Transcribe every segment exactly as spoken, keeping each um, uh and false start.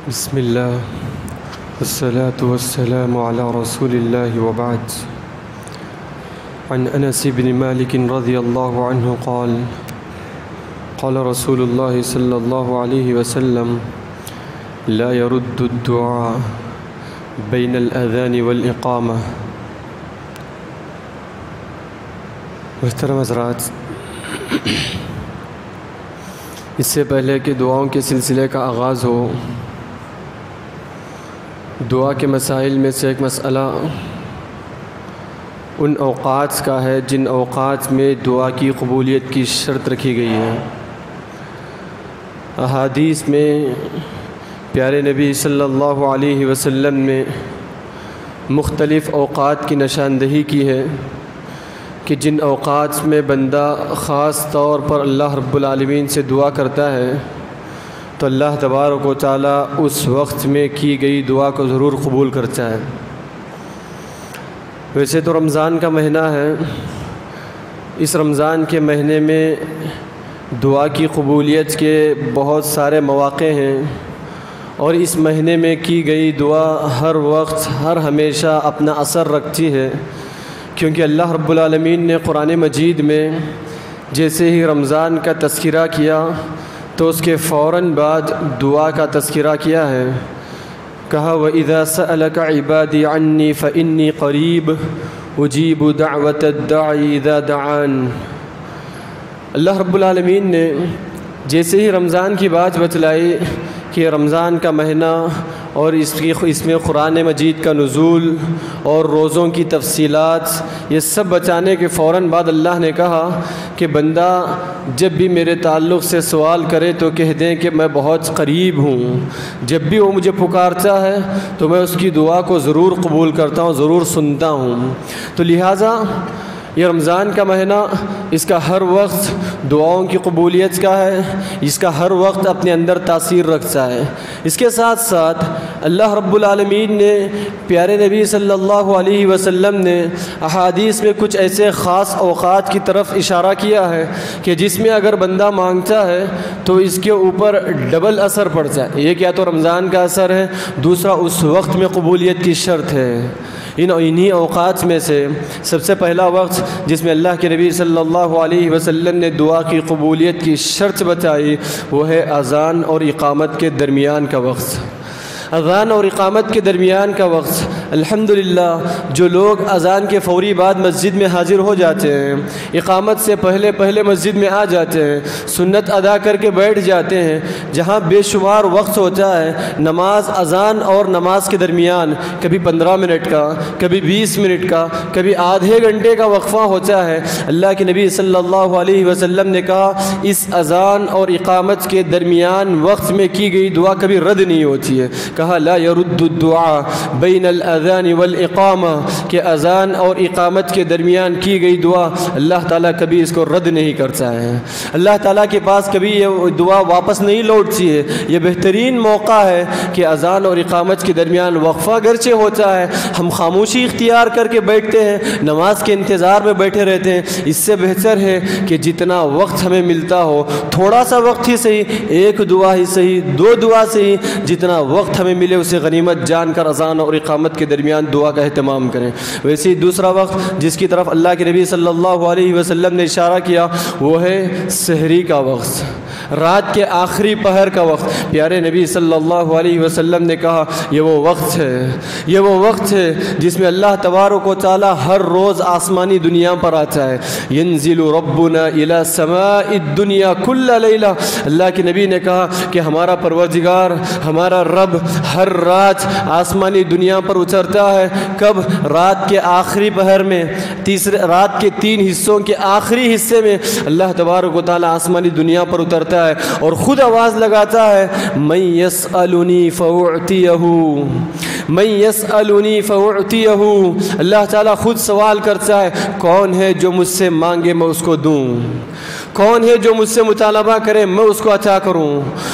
بسم الله والصلاة والسلام على رسول الله وبعد. عن أنس بن مالك رضي الله عنه قال قال رسول الله صلى الله عليه وسلم لا يرد الدعاء بين الأذان والإقامة. محترم حضرات، اس سے پہلے کہ دعاؤں کے سلسلے کا آغاز ہو، دعا کے مسائل میں سے ایک مسئلہ ان اوقات کا ہے جن اوقات میں دعا کی قبولیت کی شرط رکھی گئی ہے۔ احادیث میں پیارے نبی صلی اللہ علیہ وسلم نے مختلف اوقات کی نشاندہی کی ہے کہ جن اوقات میں بندہ خاص طور پر اللہ رب العالمین سے دعا کرتا ہے تو اللہ تبارک و تعالیٰ اس وقت میں کی گئی دعا کو ضرور قبول کرتا ہے۔ ویسے تو رمضان کا مہینہ ہے، اس رمضان کے مہینے میں دعا کی قبولیت کے بہت سارے مواقع ہیں، اور اس مہینے میں کی گئی دعا ہر وقت ہر ہمیشہ اپنا اثر رکھتی ہے، کیونکہ اللہ رب العالمین نے قرآن مجید میں جیسے ہی رمضان کا تذکرہ کیا تو اس کے فوراً بعد دعا کا تذکرہ کیا ہے۔ کہا وَإِذَا سَأَلَكَ عِبَادِي عَنِّي فَإِنِّي قَرِيبٌ أُجِيبُ دَعْوَةَ الدَّاعِ إِذَا دَعَانِ۔ اللہ رب العالمین نے جیسے ہی رمضان کی بات بتلائی کہ رمضان کا مہینہ اور اس کی اس میں قرآن مجید کا نزول اور روزوں کی تفصیلات، یہ سب بتانے کے فوراً بعد اللہ نے کہا کہ بندہ جب بھی میرے تعلق سے سوال کرے تو کہہ دیں کہ میں بہت قریب ہوں، جب بھی وہ مجھے پکارتا ہے تو میں اس کی دعا کو ضرور قبول کرتا ہوں، ضرور سنتا ہوں۔ تو لہٰذا یہ رمضان کا مہینہ اس کا ہر وقت دعاؤں کی قبولیت کا ہے، اس کا ہر وقت اپنے اندر تاثیر رکھتا ہے۔ اس کے ساتھ ساتھ اللہ رب العالمین نے پیارے نبی صلی اللہ علیہ وسلم نے احادیث میں کچھ ایسے خاص اوقات کی طرف اشارہ کیا ہے کہ جس میں اگر بندہ مانگتا ہے تو اس کے اوپر ڈبل اثر پڑتا ہے۔ ایک یا تو رمضان کا اثر ہے، دوسرا اس وقت میں قبولیت کی شرط ہے۔ ان انہی اوقات میں سے سب سے پہلا وقت جس میں اللہ کے نبی صلی اللہ علیہ وسلم نے دعا کی قبولیت کی شرط بتائی وہ ہے اذان اور اقامت کے درمیان کا وقت۔ اذان اور اقامت کے درمیان کا وقت الحمدللہ جو لوگ اذان کے فوری بعد مسجد میں حاضر ہو جاتے ہیں، اقامت سے پہلے پہلے مسجد میں آ جاتے ہیں، سنت ادا کر کے بیٹھ جاتے ہیں، جہاں بے شمار وقت ہوتا ہے نماز اذان اور نماز کے درمیان، کبھی پندرہ منٹ کا، کبھی بیس منٹ کا، کبھی آدھے گھنٹے کا وقفہ ہوتا ہے۔ اللہ کے نبی صلی اللہ علیہ وسلم نے کہا اس اذان اور اقامت کے درمیان وقت میں کی گئی دعا کبھی رد نہیں ہوتی ہے۔ کہا لا يرد الدعاء بین الاذان والاقامہ، کہ اذان اور اقامت کے درمیان کی گئی دعا اللہ تعالیٰ کبھی اس کو رد نہیں کرتا ہے۔ اللہ تعالیٰ کے پاس کبھی یہ دعا واپس نہیں لوٹتی ہے۔ یہ بہترین موقع ہے کہ اذان اور اقامت کے درمیان وقفہ گرچہ ہوتا ہے، ہم خاموشی اختیار کر کے بیٹھتے ہیں، نماز کے انتظار میں بیٹھے رہتے ہیں۔ اس سے بہتر ہے کہ جتنا وقت ہمیں ملتا ہو، تھوڑا سا وقت ہی صحیح، ایک دعا ہی صحیح، دو دعا صحیح، جتنا وقت ہمیں ملے اسے غنیمت جان کر اذان اور اقامت کے درمیان دعا کا اہتمام کریں۔ ویسے ہی دوسرا وقت جس کی طرف اللہ کے نبی صلی اللہ علیہ وسلم نے اشارہ کیا وہ ہے سحری کا وقت، رات کے آخری پہر کا وقت۔ پیارے نبی صلی اللہ علیہ وسلم نے کہا یہ وہ وقت ہے یہ وہ وقت ہے جس میں اللہ تبارک و تعالی ہر روز آسمانی دنیا پر آتا ہے۔ ینزل ربنا الی سماء الدنیا کل لیلہ، اللہ کے نبی نے کہا کہ ہمارا پروردگار، ہمارا رب ہر رات آسمانی دنیا پر اترتا ہے۔ کب؟ رات کے آخری پہر میں، تیسرے رات کے تین حصوں کے آخری حصے میں اللہ تبارک و تعالی آسمانی دنیا پر اترتا ہے اور خود آواز لگاتا ہے من یسألنی فأعطیہ، من یسألنی فأعطیہ۔ اللہ تعالیٰ خود سوال کرتا ہے کون ہے جو مجھ سے مانگے میں اس کو دوں، کون ہے جو مجھ سے مطالبہ کرے میں اس کو عطا کروں،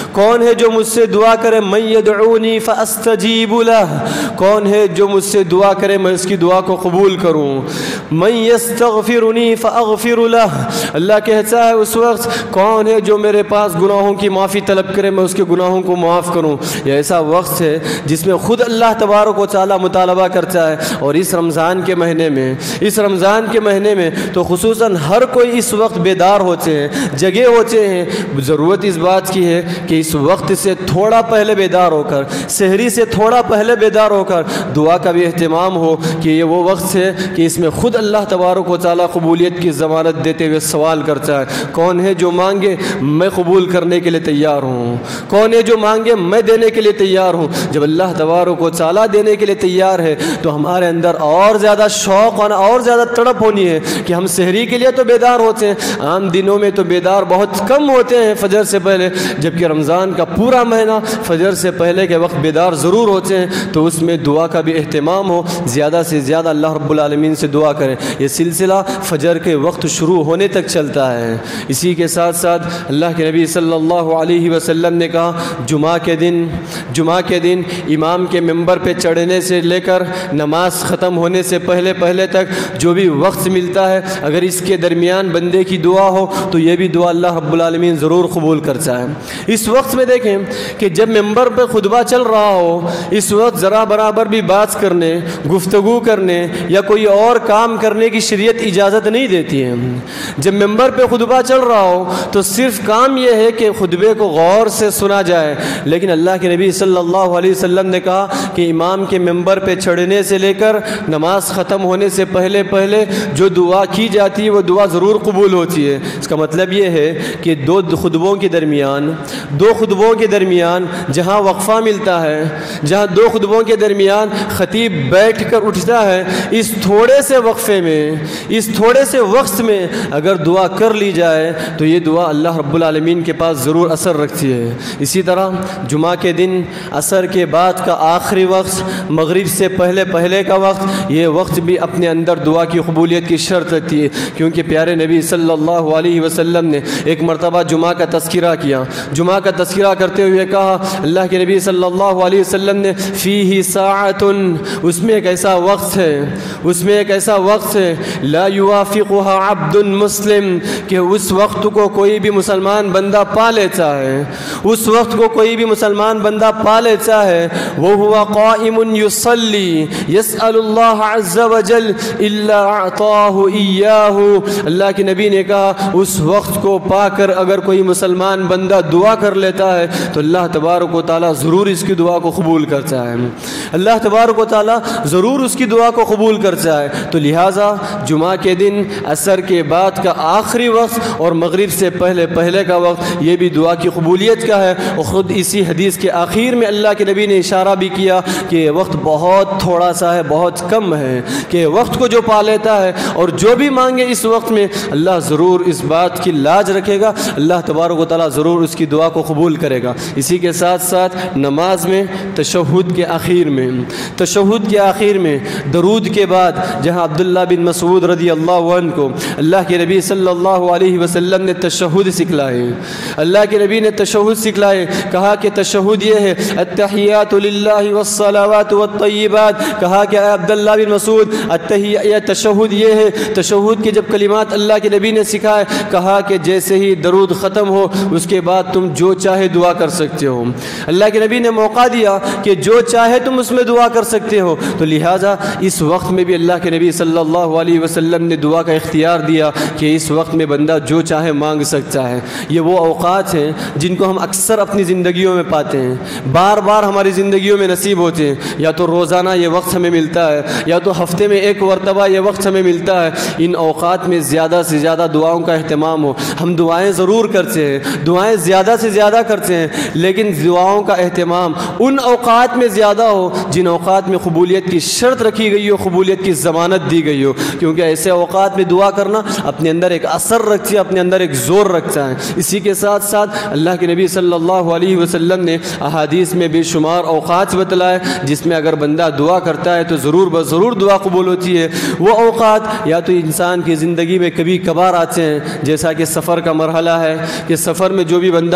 کون ہے جو مجھ سے دعا کرے من یدعونی فاستجیب لہ، کون ہے جو مجھ سے دعا کرے میں اس کی دعا کو قبول کروں، من یستغفرنی فاغفر لہ، اللہ کہتا ہے اس وقت کون ہے جو میرے پاس گناہوں کی معافی طلب کرے میں اس کے گناہوں کو معاف کروں۔ یہ ایسا وقت ہے جس میں خود اللہ تبارک و تعالیٰ مطالبہ کرتا ہے، اور اس رمضان کے مہینے میں اس رمضان کے مہینے میں تو خصوصاً ہر کوئی اس وقت بیدار ہوتے ہیں، جگے ہوتے ہیں۔ ضرورت اس بات کی ہے کہ اس وقت سے تھوڑا پہلے بیدار ہو کر، سحری سے تھوڑا پہلے بیدار ہو کر دعا کا بھی اہتمام ہو کہ یہ وہ وقت ہے کہ اس میں خود اللہ تبارک و تعالیٰ قبولیت کی ضمانت دیتے ہوئے سوال کرتا ہے، کون ہے جو مانگے میں قبول کرنے کے لیے تیار ہوں، کون ہے جو مانگے میں دینے کے لیے تیار ہوں۔ جب اللہ تبارک و تعالیٰ دینے کے لیے تیار ہے تو ہمارے اندر اور زیادہ شوق اور اور زیادہ تڑپ ہونی ہے کہ ہم سحری کے لیے تو بیدار ہوتے ہیں، عام دنوں میں تو بیدار بہت کم ہوتے ہیں فجر سے پہلے، جبکہ رمضان کا پورا مہینہ فجر سے پہلے کے وقت بیدار ضرور ہوتے ہیں، تو اس میں دعا کا بھی اہتمام ہو، زیادہ سے زیادہ اللہ رب العالمین سے دعا کریں۔ یہ سلسلہ فجر کے وقت شروع ہونے تک چلتا ہے۔ اسی کے ساتھ ساتھ اللہ کے نبی صلی اللہ علیہ وسلم نے کہا جمعہ کے دن جمعہ کے دن امام کے ممبر پہ چڑھنے سے لے کر نماز ختم ہونے سے پہلے پہلے تک جو بھی وقت ملتا ہے، اگر اس کے درمیان بندے کی دعا ہو تو یہ بھی دعا اللہ رب العالمین ضرور قبول کرتا ہے۔ اس وقت میں دیکھیں کہ جب ممبر پہ خطبہ چل رہا ہو، اس وقت ذرا برابر بھی بات کرنے، گفتگو کرنے یا کوئی اور کام کرنے کی شریعت اجازت نہیں دیتی ہے۔ جب ممبر پہ خطبہ چل رہا ہو تو صرف کام یہ ہے کہ خطبے کو غور سے سنا جائے، لیکن اللہ کے نبی صلی اللہ علیہ وسلم نے کہا کہ امام کے ممبر پہ چڑھنے سے لے کر نماز ختم ہونے سے پہلے پہلے جو دعا کی جاتی ہے وہ دعا ضرور قبول ہوتی ہے۔ اس کا مطلب یہ ہے کہ دو خطبوں کے درمیان دو خطبوں کے درمیان جہاں وقفہ ملتا ہے، جہاں دو خطبوں کے درمیان خطیب بیٹھ کر اٹھتا ہے، اس تھوڑے سے وقفے میں اس تھوڑے سے وقت میں اگر دعا کر لی جائے تو یہ دعا اللہ رب العالمین کے پاس ضرور اثر رکھتی ہے۔ اسی طرح جمعہ کے دن عصر کے بعد کا آخری وقت، مغرب سے پہلے پہلے کا وقت، یہ وقت بھی اپنے اندر دعا کی قبولیت کی شرط رکھتی ہے، کیونکہ پیارے نبی صلی اللہ علیہ وسلم نے ایک مرتبہ جمعہ کا تذکرہ کیا۔ جمعہ کا تذکرہ کرتے ہوئے کہا اللہ کے نبی صلی اللہ علیہ وسلم نے فیہ ساعۃ، اس میں ایک ایسا وقت ہے اس میں ایک ایسا وقت ہے لا یوافقها عبد مسلم، کہ اس وقت کو کوئی بھی مسلمان بندہ پا لیتا ہے اس وقت کو کوئی بھی مسلمان بندہ پا لیتا ہے وَهُوَ قَائِمٌ يُصَلِّي يَسْأَلُ اللَّهَ عَزَّ وَجَلَّ إِلَّا أَعْطَاهُ إِيَّاهُ۔ اللہ کے نبی نے کہا اس وقت کو پا کر اگر کوئی مسلمان بندہ دعا کر لیتا ہے تو اللہ تبارک و تعالیٰ ضرور اس کی دعا کو قبول کرتا ہے، اللہ تبارک و تعالیٰ ضرور اس کی دعا کو قبول کرتا ہے۔ تو لہٰذا جمعہ کے دن عصر کے بعد کا آخری وقت اور مغرب سے پہلے پہلے کا وقت یہ بھی دعا کی قبولیت کا ہے، اور خود اسی حدیث کے آخر میں اللہ کے نبی نے اشارہ بھی کیا کہ یہ وقت بہت تھوڑا سا ہے، بہت کم ہے، کہ وقت کو جو پا لیتا ہے اور جو بھی مانگے اس وقت میں اللہ ضرور اس بات کی لاج رکھے گا، اللہ تبارک و تعالیٰ ضرور اس کی دعا کو قبول کرے گا۔ اسی کے ساتھ ساتھ نماز میں تشہد کے آخر میں تشہد کے آخر میں درود کے بعد جہاں عبداللہ بن مسعود رضی اللہ عنہ کو اللہ کے نبی صلی اللہ علیہ وسلم نے تشہد سکھلائے اللہ کے نبی نے تشہد سکھلائے کہا کہ تشہد یہ ہے التحیات للہ والصلوات والطیبات، کہا کہ اے عبداللہ بن مسعود التحیات تشہد یہ ہے، تشہد کے جب کلمات اللہ کے نبی نے سکھائے کہا کہ جیسے ہی درود ختم ہو اس کے بعد تم جو چاہے دعا کر سکتے ہو۔ اللہ کے نبی نے موقع دیا کہ جو چاہے تم اس میں دعا کر سکتے ہو، تو لہٰذا اس وقت میں بھی اللہ کے نبی صلی اللہ علیہ وسلم نے دعا کا اختیار دیا کہ اس وقت میں بندہ جو چاہے مانگ سکتا ہے۔ یہ وہ اوقات ہیں جن کو ہم اکثر اپنی زندگیوں میں پاتے ہیں، بار بار ہماری زندگیوں میں نصیب ہوتے ہیں، یا تو روزانہ یہ وقت ہمیں ملتا ہے یا تو ہفتے میں ایک مرتبہ یہ وقت ہمیں ملتا ہے۔ ان اوقات میں زیادہ سے زیادہ دعاؤں کا اہتمام ہو، ہم دعائیں ضرور کرتے ہیں، دعائیں زیادہ سے زیادہ کرتے ہیں، لیکن دعاؤں کا اہتمام ان اوقات میں زیادہ ہو جن اوقات میں قبولیت کی شرط رکھی گئی ہو، قبولیت کی ضمانت دی گئی ہو، کیونکہ ایسے اوقات میں دعا کرنا اپنے اندر ایک اثر رکھتی ہے، اپنے اندر ایک زور رکھتا ہے۔ اسی کے ساتھ ساتھ اللہ کے نبی صلی اللہ علیہ وسلم نے احادیث میں بے شمار اوقات بتلائے جس میں اگر بندہ دعا کرتا ہے تو ضرور بضرور دعا قبول ہوتی ہے۔ وہ اوقات یا تو انسان کی زندگی میں کبھی کبھار آتے ہیں، جیسا کہ سفر کا مرحلہ ہے کہ سفر میں جو بھی بندہ دعا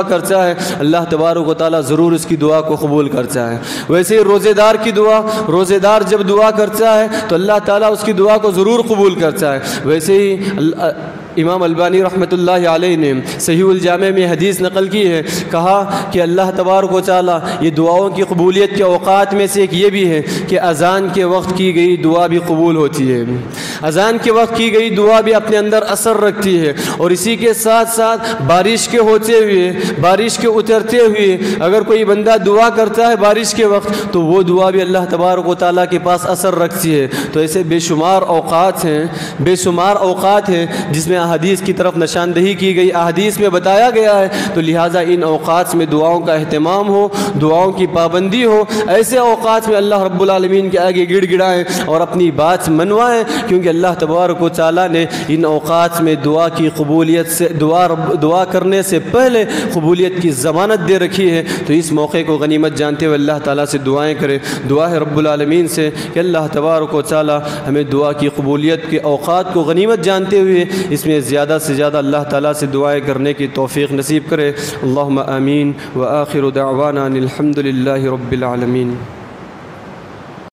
کرتا ہے اللہ تبارک و تعالیٰ ضرور اس کی دعا کو قبول کرتا ہے۔ ویسے ہی روزے دار کی دعا، روزے دار جب دعا کرتا ہے تو اللہ تعالیٰ اس کی دعا کو ضرور قبول کرتا ہے۔ ویسے ہی امام البانی رحمۃ اللہ علیہ نے صحیح الجامع میں حدیث نقل کی ہے، کہا کہ اللہ تبارک و تعالیٰ یہ دعاؤں کی قبولیت کے اوقات میں سے ایک یہ بھی ہے کہ اذان کے وقت کی گئی دعا بھی قبول ہوتی ہے، اذان کے وقت کی گئی دعا بھی اپنے اندر اثر رکھتی ہے، اور اسی کے ساتھ ساتھ بارش کے ہوتے ہوئے، بارش کے اترتے ہوئے اگر کوئی بندہ دعا کرتا ہے بارش کے وقت تو وہ دعا بھی اللہ تبارک و تعالیٰ کے پاس اثر رکھتی ہے۔ تو ایسے بے شمار اوقات ہیں، بے شمار اوقات ہیں جس میں احادیث کی طرف نشاندہی کی گئی، احادیث میں بتایا گیا ہے، تو لہٰذا ان اوقات میں دعاؤں کا اہتمام ہو، دعاؤں کی پابندی ہو، ایسے اوقات میں اللہ رب العالمین کے آگے گڑ گڑائیں اور اپنی بات منوائیں، کیونکہ اللہ تبارک و تعالیٰ نے ان اوقات میں دعا کی قبولیت سے دعا دعا کرنے سے پہلے قبولیت کی ضمانت دے رکھی ہے۔ تو اس موقع کو غنیمت جانتے ہوئے اللہ تعالیٰ سے دعائیں کریں، دعا ہے رب العالمین سے کہ اللہ تبارک و تعالیٰ ہمیں دعا کی قبولیت کے اوقات کو غنیمت جانتے ہوئے اس میں زیادہ سے زیادہ اللہ تعالیٰ سے دعائیں کرنے کی توفیق نصیب کرے۔ اللہم آمین، وآخر دعوانا الحمد للہ رب العالمین۔